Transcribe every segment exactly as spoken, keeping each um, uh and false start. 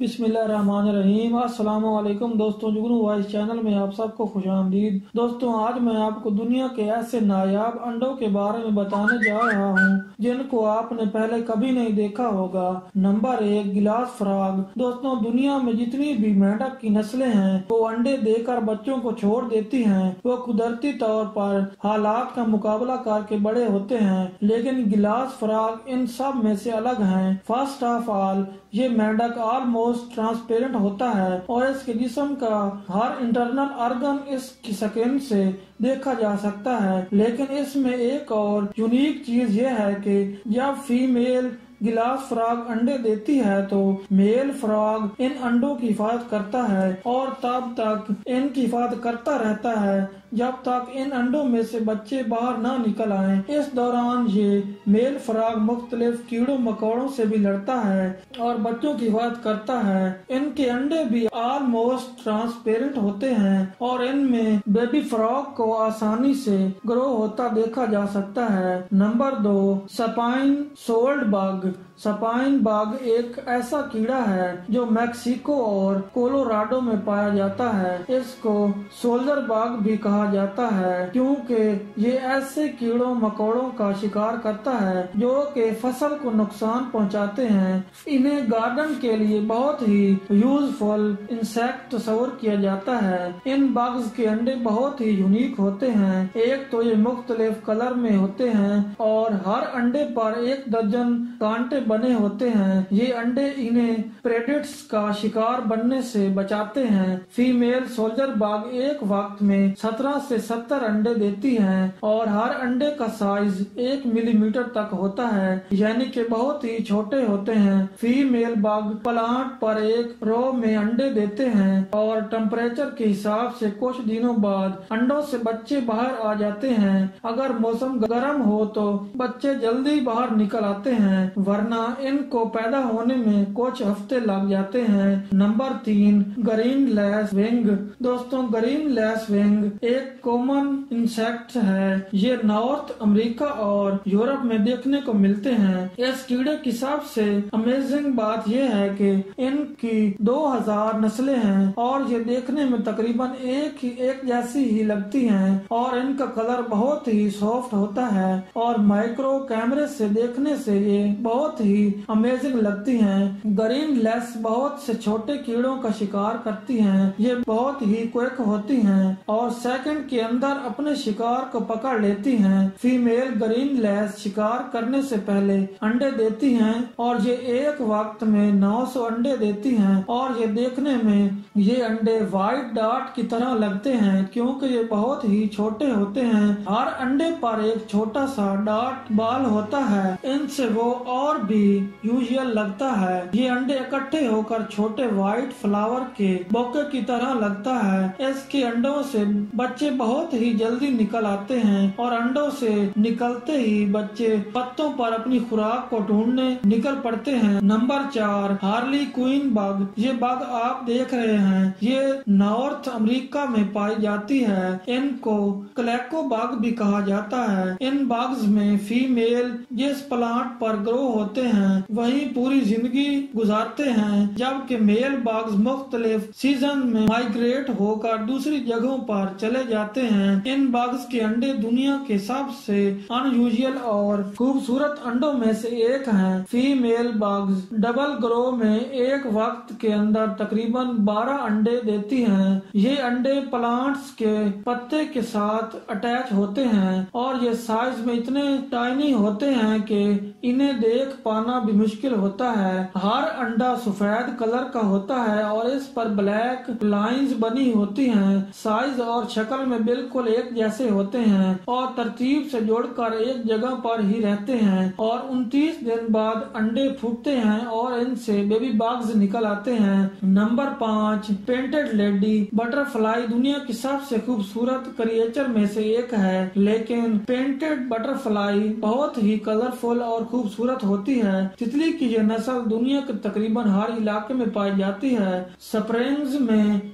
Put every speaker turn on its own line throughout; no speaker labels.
बिस्मिल्लाहिर्रहमानिर्रहीम। अस्सलाम वालेकुम दोस्तों, जुगनू वॉइस चैनल में आप सबको खुश आमदीद। दोस्तों, आज मैं आपको दुनिया के ऐसे नायाब अंडों के बारे में बताने जा रहा हूँ जिनको आपने पहले कभी नहीं देखा होगा। नंबर एक, गिलास फ्रॉग। दोस्तों, दुनिया में जितनी भी मेंढक की नस्लें हैं वो अंडे देकर बच्चों को छोड़ देती हैं। वो कुदरती तौर पर हालात का मुकाबला करके बड़े होते हैं, लेकिन गिलास फ्रॉग इन सब में से अलग हैं। फर्स्ट ऑफ ऑल, ये मेंढक ऑलमोस्ट ट्रांसपेरेंट होता है और इसके जिस्म का हर इंटरनल ऑर्गन इसकी स्किन से देखा जा सकता है। लेकिन इसमें एक और यूनिक चीज ये है कि जब फीमेल गिलास फ्रॉग अंडे देती है तो मेल फ्रॉग इन अंडों की हिफाजत करता है और तब तक इनकी हिफाजत करता रहता है जब तक इन अंडों में से बच्चे बाहर ना निकल आए। इस दौरान ये मेल फ्रॉग मुख्तलिफ कीड़ों मकोड़ों से भी लड़ता है और बच्चों की हिफाजत करता है। इनके अंडे भी ऑलमोस्ट ट्रांसपेरेंट होते हैं और इनमें बेबी फ्रॉग को आसानी से ग्रो होता देखा जा सकता है। नंबर दो, spine sold bug. Spine bug एक ऐसा कीड़ा है जो मैक्सिको और कोलोराडो में पाया जाता है। इसको सोल्जर बग भी कहा जाता है क्योंकि ये ऐसे कीड़ों मकोड़ों का शिकार करता है जो कि फसल को नुकसान पहुंचाते हैं। इन्हें गार्डन के लिए बहुत ही यूजफुल इंसेक्ट तस्वर किया जाता है। इन बग्स के अंडे बहुत ही यूनिक होते हैं। एक तो ये मुख्तलिफ कलर में होते हैं और हर अंडे पर एक दर्जन कांटे बने होते हैं। ये अंडे इन्हें प्रेडेटर्स का शिकार बनने से बचाते हैं। फीमेल सोल्जर बग एक वक्त में सत्रह से सत्तर अंडे देती हैं और हर अंडे का साइज एक मिलीमीटर तक होता है, यानी कि बहुत ही छोटे होते हैं। फीमेल बग प्लांट पर एक रो में अंडे देते हैं और टेम्परेचर के हिसाब से कुछ दिनों बाद अंडों से बच्चे बाहर आ जाते हैं। अगर मौसम गर्म हो तो बच्चे जल्दी बाहर निकल आते हैं, वरना इनको पैदा होने में कुछ हफ्ते लग जाते हैं। नंबर तीन, ग्रीन लेस विंग। दोस्तों, ग्रीन लेस विंग एक कॉमन इंसेक्ट है। ये नॉर्थ अमेरिका और यूरोप में देखने को मिलते हैं। इस कीड़े की सबसे अमेजिंग बात यह है कि इनकी दो हजार नस्लें हैं और ये देखने में तकरीबन एक ही एक जैसी ही लगती हैं और इनका कलर बहुत ही सॉफ्ट होता है और माइक्रो कैमरे से देखने से ये बहुत ही अमेजिंग लगती हैं। ग्रीन लेस बहुत से छोटे कीड़ों का शिकार करती हैं। ये बहुत ही क्विक होती हैं और सेकंड के अंदर अपने शिकार को पकड़ लेती हैं। फीमेल ग्रीन लेस शिकार करने से पहले अंडे देती हैं और ये एक वक्त में नौ सौ अंडे देती हैं और ये देखने में ये अंडे व्हाइट डॉट की तरह लगते हैं क्योंकि ये बहुत ही छोटे होते हैं। हर अंडे पर एक छोटा सा डॉट बाल होता है। इनसे वो और भी यूजुअल लगता है। ये अंडे इकट्ठे होकर छोटे व्हाइट फ्लावर के बोके की तरह लगता है। इसके अंडों से बच्चे बहुत ही जल्दी निकल आते हैं और अंडों से निकलते ही बच्चे पत्तों पर अपनी खुराक को ढूंढने निकल पड़ते हैं। नंबर चार, हार्ली क्वीन बग। ये बग आप देख रहे हैं, ये नॉर्थ अमेरिका में पाई जाती है। इनको क्लैको बग भी कहा जाता है। इन बग्स में फीमेल जिस प्लांट पर ग्रो होते हैं वहीं पूरी जिंदगी गुजारते हैं, जबकि मेल बग्स मुख्तलिफ सीजन में माइग्रेट होकर दूसरी जगहों पर चले जाते हैं। इन बग्स के अंडे दुनिया के सबसे अनयूजुअल और खूबसूरत अंडों में से एक हैं। फीमेल बग्स डबल ग्रो में एक वक्त के अंदर तकरीबन बारह अंडे देती हैं। ये अंडे प्लांट्स के पत्ते के साथ अटैच होते हैं और ये साइज में इतने टाइनी होते हैं कि इन्हें देख पाना भी मुश्किल होता है। हर अंडा सफेद कलर का होता है और इस पर ब्लैक लाइंस बनी होती हैं। साइज और शक्ल में बिल्कुल एक जैसे होते हैं और तरतीब से जोड़कर एक जगह पर ही रहते हैं और उनतीस दिन बाद अंडे फूटते हैं और इनसे बेबी बग्स निकल आते हैं। नंबर पाँच, पेंटेड लेडी बटरफ्लाई। दुनिया की सबसे खूबसूरत क्रिएचर में से एक है, लेकिन पेंटेड बटरफ्लाई बहुत ही कलरफुल और खूबसूरत होती है। तितली की यह नस्ल दुनिया के तकरीबन हर इलाके में पाई जाती है। स्प्रिंग्स में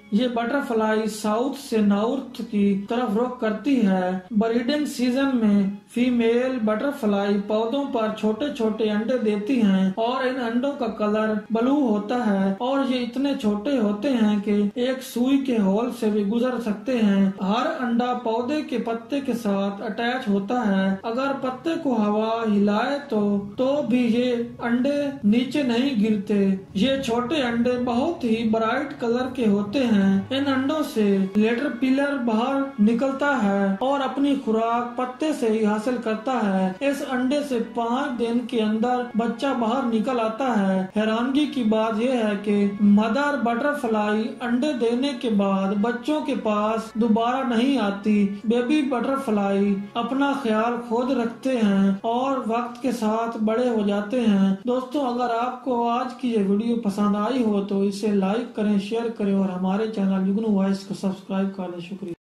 ये बटरफ्लाई साउथ से नॉर्थ की तरफ रुख करती है। ब्रीडिंग सीजन में फीमेल बटरफ्लाई पौधों पर छोटे छोटे अंडे देती हैं और इन अंडों का कलर ब्लू होता है और ये इतने छोटे होते हैं कि एक सुई के होल से भी गुजर सकते हैं। हर अंडा पौधे के पत्ते के साथ अटैच होता है। अगर पत्ते को हवा हिलाए तो तो भी ये अंडे नीचे नहीं गिरते। ये छोटे अंडे बहुत ही ब्राइट कलर के होते हैं। इन अंडों से कैटरपिलर बाहर निकलता है और अपनी खुराक पत्ते से ही हासिल करता है। इस अंडे से पाँच दिन के अंदर बच्चा बाहर निकल आता है। हैरानगी की बात यह है कि मदर बटरफ्लाई अंडे देने के बाद बच्चों के पास दोबारा नहीं आती। बेबी बटरफ्लाई अपना ख्याल खुद रखते हैं और वक्त के साथ बड़े हो जाते हैं। दोस्तों, अगर आपको आज की ये वीडियो पसंद आई हो तो इसे लाइक करें, शेयर करें और हमारे चैनल जुगनू वॉइस को सब्सक्राइब कर दें। शुक्रिया।